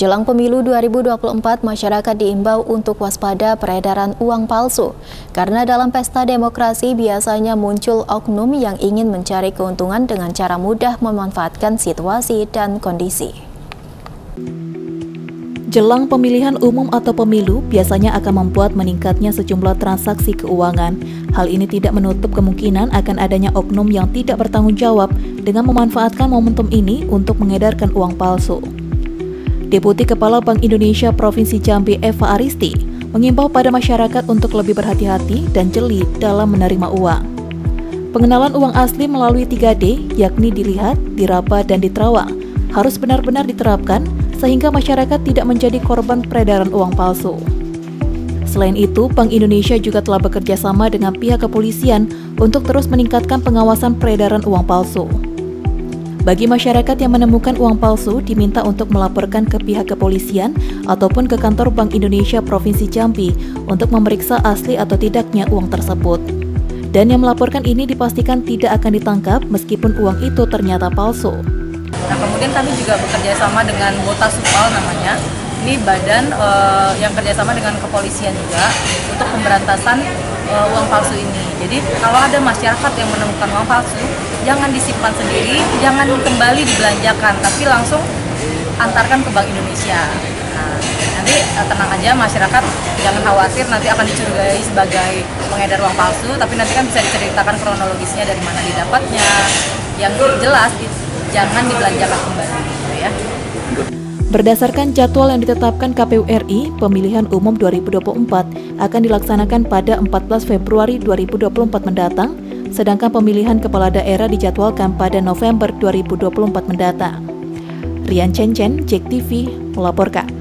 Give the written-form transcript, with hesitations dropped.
Jelang pemilu 2024, masyarakat diimbau untuk waspada peredaran uang palsu. Karena dalam pesta demokrasi biasanya muncul oknum yang ingin mencari keuntungan dengan cara mudah memanfaatkan situasi dan kondisi. Jelang pemilihan umum atau pemilu biasanya akan membuat meningkatnya sejumlah transaksi keuangan. Hal ini tidak menutup kemungkinan akan adanya oknum yang tidak bertanggung jawab dengan memanfaatkan momentum ini untuk mengedarkan uang palsu. Deputi Kepala Bank Indonesia Provinsi Jambi Eva Aristi mengimbau pada masyarakat untuk lebih berhati-hati dan jeli dalam menerima uang. Pengenalan uang asli melalui 3D, yakni dilihat, diraba, dan diterawang, harus benar-benar diterapkan sehingga masyarakat tidak menjadi korban peredaran uang palsu. Selain itu, Bank Indonesia juga telah bekerja sama dengan pihak kepolisian untuk terus meningkatkan pengawasan peredaran uang palsu. Bagi masyarakat yang menemukan uang palsu, diminta untuk melaporkan ke pihak kepolisian ataupun ke kantor Bank Indonesia Provinsi Jambi untuk memeriksa asli atau tidaknya uang tersebut. Dan yang melaporkan ini dipastikan tidak akan ditangkap meskipun uang itu ternyata palsu. Nah, kemudian kami juga bekerja sama dengan Bota Supal namanya. Ini badan yang kerjasama dengan kepolisian juga untuk pemberantasan uang palsu ini. Jadi kalau ada masyarakat yang menemukan uang palsu, jangan disimpan sendiri, jangan kembali dibelanjakan, tapi langsung antarkan ke Bank Indonesia. Nah, nanti tenang aja masyarakat, jangan khawatir nanti akan dicurigai sebagai pengedar uang palsu, tapi nanti kan bisa diceritakan kronologisnya dari mana didapatnya. Yang jelas jangan dibelanjakan kembali, gitu ya. Berdasarkan jadwal yang ditetapkan KPU RI, pemilihan umum 2024 akan dilaksanakan pada 14 Februari 2024 mendatang, sedangkan pemilihan kepala daerah dijadwalkan pada November 2024 mendatang. Rian Cencen, JEK TV, melaporkan.